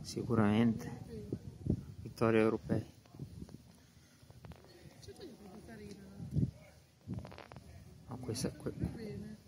Sicuramente. Vittoria europea. C'è proprio carina. No, questa,